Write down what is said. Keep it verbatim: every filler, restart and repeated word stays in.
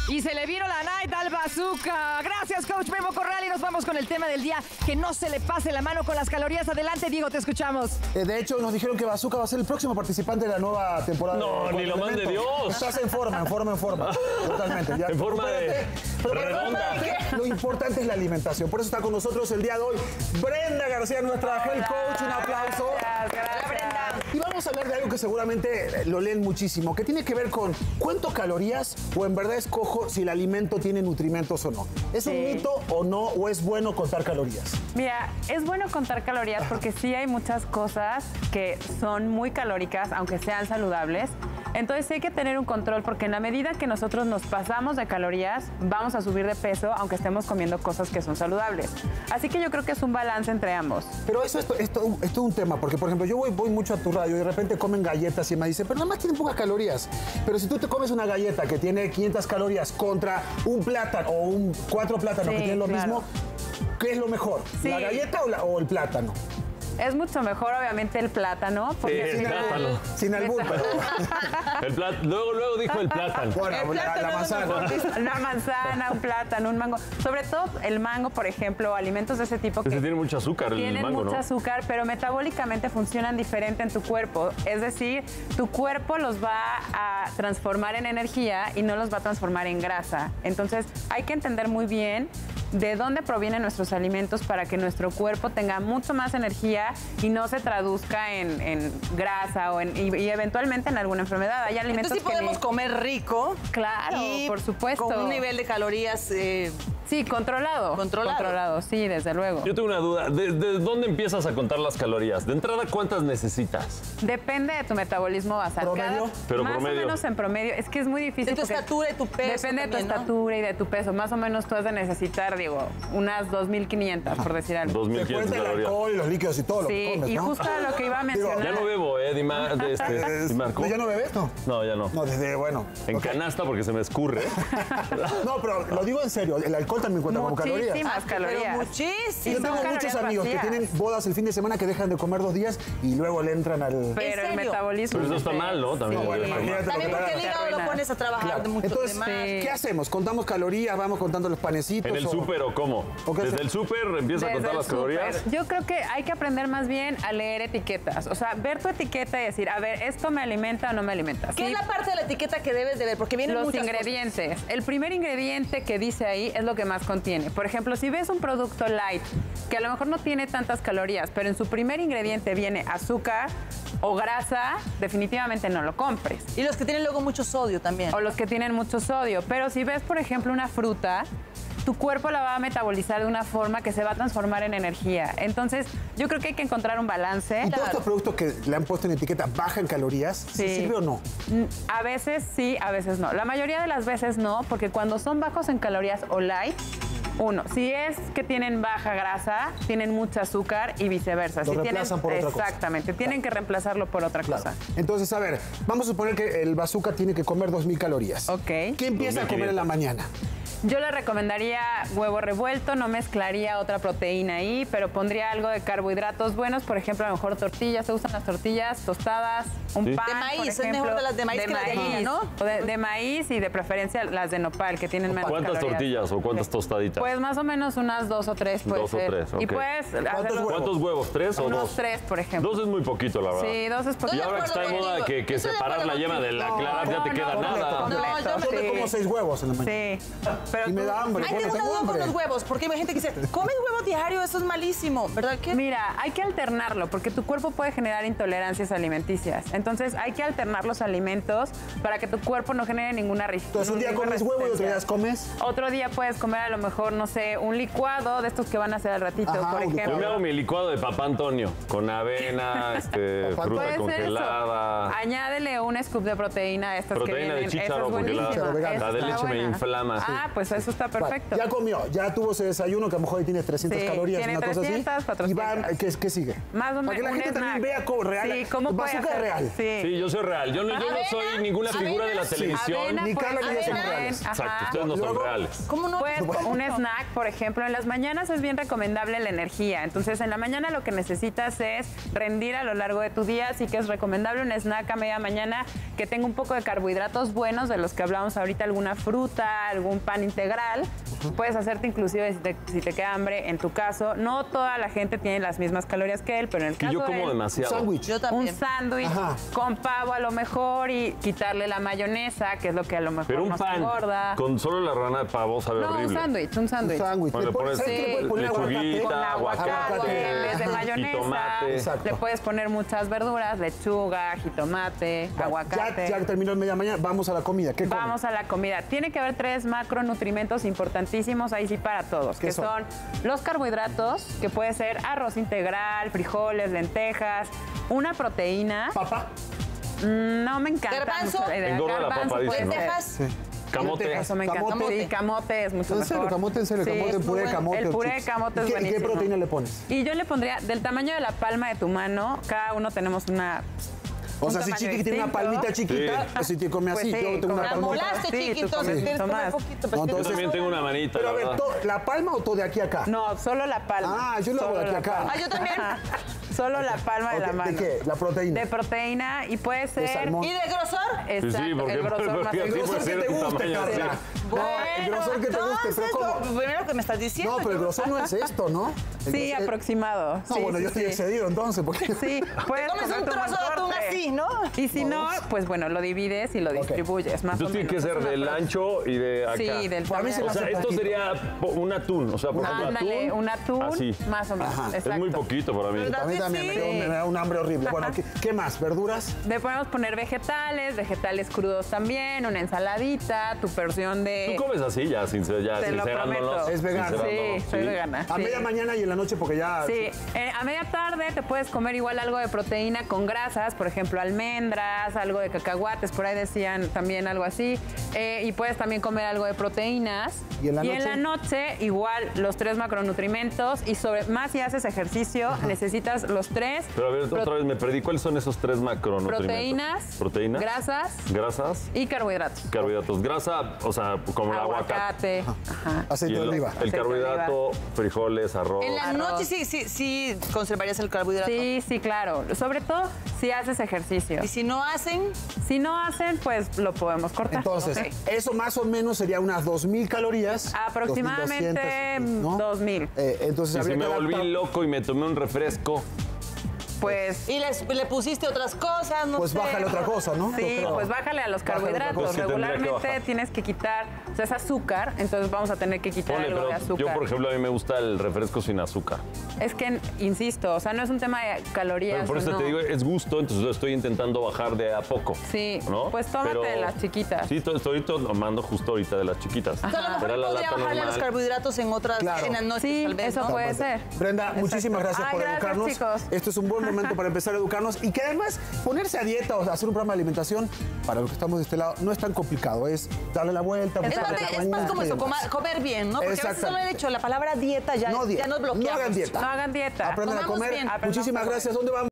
Y se le vino la night al Bazooka. Gracias, Coach Memo Corral. Y nos vamos con el tema del día. Que no se le pase la mano con las calorías. Adelante, Diego, te escuchamos. Eh, de hecho, nos dijeron que Bazooka va a ser el próximo participante de la nueva temporada. No, de ni lo mande Dios. Estás en forma, en forma, en forma. Totalmente. Ya. En forma de Pero redonda. Lo importante es la alimentación. Por eso está con nosotros el día de hoy Brenda García, nuestra head coach. Un aplauso. Gracias, gracias. Brenda. Y vamos a hablar de algo que seguramente lo leen muchísimo, que tiene que ver con cuánto calorías o en verdad escojo si el alimento tiene nutrimentos o no. ¿Es Sí. un mito o no? ¿O es bueno contar calorías? Mira, es bueno contar calorías porque sí hay muchas cosas que son muy calóricas, aunque sean saludables. Entonces sí hay que tener un control porque en la medida que nosotros nos pasamos de calorías, vamos a subir de peso aunque estemos comiendo cosas que son saludables. Así que yo creo que es un balance entre ambos. Pero eso es, es, todo, es todo un tema, porque por ejemplo yo voy, voy mucho a tu radio y de repente comen galletas y me dicen, pero nada más tienen pocas calorías. Pero si tú te comes una galleta que tiene quinientas calorías contra un plátano o un cuatro plátanos Sí, que tienen lo claro. mismo, ¿qué es lo mejor? Sí. ¿La galleta o, la- o el plátano? Es mucho mejor, obviamente, el plátano. Porque Sí, al el final- plátano. Sin albur, pero... El plát- luego, luego dijo el plátano. Bueno, la, la manzana. Una manzana, un plátano, un mango. Sobre todo el mango, por ejemplo, alimentos de ese tipo que Ese tiene mucho azúcar, el tienen mango, mucho ¿no? azúcar, pero metabólicamente funcionan diferente en tu cuerpo. Es decir, tu cuerpo los va a transformar en energía y no los va a transformar en grasa. Entonces, hay que entender muy bien de dónde provienen nuestros alimentos para que nuestro cuerpo tenga mucho más energía y no se traduzca en, en grasa o en, y, y eventualmente en alguna enfermedad. Hay alimentos Entonces sí podemos que ni- comer rico. Claro, y por supuesto. Con un nivel de calorías. eh, Sí, controlado. Controlado. Controlado, sí, desde luego. Yo tengo una duda. ¿De, de dónde empiezas a contar las calorías? De entrada, ¿cuántas necesitas? Depende de tu metabolismo basal. ¿Promedio? Cada- Pero más promedio. o menos en promedio. Es que es muy difícil. De tu porque estatura y tu peso Depende de tu también, ¿no? estatura y de tu peso. Más o menos tú has de necesitar, digo, unas dos mil quinientas, por decir algo. dos mil Te quinientas cuenta el calorías. alcohol y los líquidos y todo lo Sí, que comes, y ¿no? justo a lo que iba a Digo, mencionar. Ya no bebo, ¿eh? Dima, de este, Es- Dimarco. ¿Ya no bebes? No. No, ya no. No, desde, bueno. En ok. canasta porque se me escurre. No, pero lo digo en serio, el alcohol también cuenta como calorías. Muchísimas pero calorías. muchísimo. Y Yo son tengo muchos calorías amigos que vacías. tienen bodas el fin de semana que dejan de comer dos días y luego le entran al... Pero el serio? metabolismo. Pero eso está se- mal, ¿no? También Sí. debe estar mal. Imagínate lo También que porque te el haga. hígado lo arruina. pones a trabajar Claro. de mucho Entonces, de más. ¿qué hacemos? ¿Contamos calorías? ¿Vamos contando los panecitos? ¿En el o- súper o cómo? ¿O qué Desde hace? el súper empieza a Desde contar el las calorías. súper. Yo creo que hay que aprender más bien a leer etiquetas. O sea, ver tu etiqueta y decir, a ver, ¿esto me alimenta o no me alimenta? ¿Qué Sí, es la parte de la etiqueta que debes de ver? Porque vienen los muchas ingredientes. El primer ingrediente que dice ahí es lo que más contiene. Por ejemplo, si ves un producto light que a lo mejor no tiene tantas calorías, pero en su primer ingrediente viene azúcar o grasa, definitivamente no lo compres. cosas. Y los que tienen luego mucho sodio también. O los que tienen mucho sodio. Pero si ves, por ejemplo, una fruta, tu cuerpo la va a metabolizar de una forma que se va a transformar en energía. Entonces, yo creo que hay que encontrar un balance. ¿Y todos estos productos que le han puesto en etiqueta bajan calorías? ¿Sí Sí. sirve o no? Mm, A veces sí, a veces no. La mayoría de las veces no, porque cuando son bajos en calorías o light, uno, si es que tienen baja grasa, tienen mucho azúcar y viceversa. Lo si reemplazan tienen, por otra cosa. Exactamente, tienen que reemplazarlo por otra Claro. cosa. Entonces, a ver, vamos a suponer que el bazooka tiene que comer dos mil calorías. Ok. ¿Qué empieza a comer en la mañana? Yo le recomendaría huevo revuelto, no mezclaría otra proteína ahí, pero pondría algo de carbohidratos buenos, por ejemplo, a lo mejor tortillas, se usan las tortillas, tostadas, un Sí. pan, De maíz, por es ejemplo, mejor de las de maíz que las de harina, ¿no? O de, de maíz y de preferencia las de nopal, que tienen menos ¿Cuántas calorías. tortillas o cuántas Ok. tostaditas? Pues más o menos unas dos o tres puede Dos o ser. tres, Y ok. puedes hacerlo- huevos? ¿Cuántos huevos? ¿Tres o unos dos? tres, por ejemplo. Dos es muy poquito, la verdad. Sí, dos es Y poquito. ahora que está de acuerdo moda contigo. que, que Estoy de separar acuerdo la yema de la contigo. clara ya te No, queda no, nada. completo. No, yo Yo me Sí. como seis huevos en la mañana. Sí, pero Y me tú- da hambre. Ay, porque tengo una tengo duda con hambre. los huevos, porque hay gente que dice, comes huevo diario, eso es malísimo, ¿verdad que? Mira, hay que alternarlo porque tu cuerpo puede generar intolerancias alimenticias. Entonces hay que alternar los alimentos para que tu cuerpo no genere ninguna resistencia. Entonces, un día comes huevo y otro día comes... Otro día puedes comer a lo mejor, no sé, un licuado de estos que van a hacer al ratito, Ajá, por un ejemplo. Yo me hago mi licuado de papá Antonio, con avena, este, Papá fruta Puede ser congelada. eso. Añádele un scoop de proteína a estas Proteína que de vienen. chícharo Esa es congelada. buenísima. Pero vegana. Esa La de está leche me buena. inflama. Ah, pues eso está perfecto. Ya comió, ya tuvo ese desayuno que a lo mejor ahí tiene trescientas Sí, calorías, tiene una cosa trescientas, así. Y cuatrocientas. van, ¿qué, qué sigue? Más o menos. Para que la un gente snack. también vea cómo real. Sí, cómo puede bazooka hacer. real. Sí. Sí, yo soy real. Yo no, yo no Avena, soy ninguna figura de la avena, televisión. Avena, Ni pues, Carla ni yo somos avena, reales. ajá. Exacto, ustedes no son Luego, reales. ¿Cómo no? Pues Bueno, un snack snack, por ejemplo, en las mañanas es bien recomendable la energía. Entonces, en la mañana lo que necesitas es rendir a lo largo de tu día, así que es recomendable un snack a media mañana que tenga un poco de carbohidratos buenos, de los que hablamos ahorita, alguna fruta, algún pan integral. Uh-huh. Puedes hacerte inclusive, si te, si te queda hambre, en tu caso. No toda la gente tiene las mismas calorías que él, pero en el caso y yo como de él, demasiado. Un sándwich. Yo también. un sándwich con pavo a lo mejor y quitarle la mayonesa, que es lo que a lo mejor Pero un nos pan engorda. con solo la rana de pavo sabe No, horrible. un sándwich, un sándwich. Un sándwich. Bueno, Le le pones- pones ¿sabes qué le puedes poner? lechuguita, Con aguacate, aguacate, en vez de mayonesa. jitomate. Exacto. Le puedes poner muchas verduras, lechuga, jitomate, aguacate. Ya, ya terminó el media mañana, vamos a la comida. ¿Qué comen? Vamos a la comida. Tiene que haber tres macronutrimentos importantísimos, ahí sí para todos, ¿Qué que son? son los carbohidratos, que puede ser arroz integral, frijoles, lentejas, una proteína. ¿Papa? Mm, No me encanta Garbanzo. mucho la idea. Engorda la Garbanzo papa, puede dicen, ¿no? ser. Lentejas. Sí. Camote. Eso me encanta. Camote. Sí, camote es mucho ¿En mejor. serio? ¿Camote? ¿En serio? Sí, ¿Camote, es puré, muy bueno. camote El o puré de chips? camote ¿Y es qué- y qué buenísimo. proteína le pones? Y yo le pondría, del tamaño de la palma de tu mano, cada uno tenemos una... O un sea, si tamaño Chiqui tiene una distinto. palmita chiquita, pues si te come Pues así, sí, yo tengo una como La palmita. molaste, Sí, tú chiquito, comes entonces tienes que comer más. poquito. No, pero Yo entonces- también tengo una manita, Pero la a ver, verdad. to- ¿la palma o todo de aquí a acá? No, solo la palma. Ah, yo lo hago Solo de aquí la a acá. palma. Ah, yo también. Solo la palma de Ok, la ¿de mano. qué? La proteína. De proteína y puede ser... salmón. ¿Y de grosor? Exacto, Sí, sí, porque- el grosor más porque El así grosor puede que ser te tu guste, tamaño, Carla. sí. No, el grosor que te guste, pero entonces, ¿cómo? lo primero que me estás diciendo. No, pero el yo- grosor no es esto, ¿no? El Sí, grosor- aproximado. No, Sí, bueno, sí, yo estoy sí. excedido entonces, porque... Sí, puedes Comes un comerte trozo buen de atún corte. así, ¿no? Y si no, pues bueno, lo divides y lo distribuyes, más o Entonces tiene menos. que Es ser una del proteína. ancho y de acá. Sí, del Para mí se me O sea, hace esto poquito. sería po- un atún. O sea, por ejemplo, Ándale, atún. un atún, Así. más o menos. Ajá. Exacto. Es muy poquito para mí. ¿Verdad? A mí también me, Sí. dio- me da un hambre horrible. Bueno, ¿qué, qué más? ¿Verduras? Le podemos poner vegetales, vegetales crudos también, una ensaladita, tu porción de... Tú comes así ya, sincer, ya Te lo sincerándonos. prometo. Es vegano. Sí, soy vegana. A sí. media mañana y en la noche porque ya... Sí, eh, a media tarde te puedes comer igual algo de proteína con grasas, por ejemplo, almendras, algo de cacahuates, por ahí decían también algo así. Eh, y puedes también comer algo de proteínas. ¿Y en la noche? noche, igual los tres macronutrimentos. Y sobre más si haces ejercicio, necesitas los tres. Pero a ver, Pro- otra vez me perdí. ¿Cuáles son esos tres macronutrimentos? Proteínas, Proteínas. grasas Grasas. y carbohidratos. Carbohidratos. Grasa, o sea, como el aguacate. Aguacate. Ajá. Y Aceite de el, oliva. el Aceite de carbohidrato, frijoles, arroz. En la Arroz. noche sí, sí, sí conservarías el carbohidrato. Sí, sí, claro. Sobre todo si haces ejercicio. Y si no hacen, Si no hacen, pues lo podemos cortar. Entonces, Ok. eso más o menos sería unas dos mil calorías. Aproximadamente dos mil doscientos, ¿no? dos mil. Eh, entonces, Y si habría me que volví adaptar- loco y me tomé un refresco. Pues y les- le pusiste otras cosas, no Pues sé. bájale otra cosa, ¿no? Yo sí, creo. pues bájale a los Bájale otra carbohidratos. cosa. Sí, tendría que Regularmente bajar. tienes que quitar, o sea, es azúcar, entonces vamos a tener que quitar Ponle, algo de pero azúcar. yo, por ejemplo, a mí me gusta el refresco sin azúcar. Es que, insisto, o sea, no es un tema de calorías. Pero por eso o no. te digo, es gusto, entonces lo estoy intentando bajar de a poco. Sí, ¿no? pues tómate Pero- de las chiquitas. Sí, estoy, estoy tomando justo ahorita de las chiquitas. O sea, a lo mejor Era la podría lata bajarle a los normal. carbohidratos en otras, Claro. en las noches, Sí, tal vez, eso ¿no? puede ser. Brenda, Exacto. muchísimas gracias Ay, por gracias, educarnos. chicos. Esto es un buen momento para empezar a educarnos y que además ponerse a dieta o hacer un programa de alimentación para los que estamos de este lado no es tan complicado, es darle la vuelta. Es buscar más, la es más comida como y eso, demás. comer, comer bien, ¿no? Porque a veces solo Exactamente. he dicho la palabra dieta ya, No dieta. ya nos bloqueamos. No hagan dieta. No hagan dieta. Aprendan a Comamos comer. bien. Muchísimas Aprendamos a gracias. ¿Dónde vamos?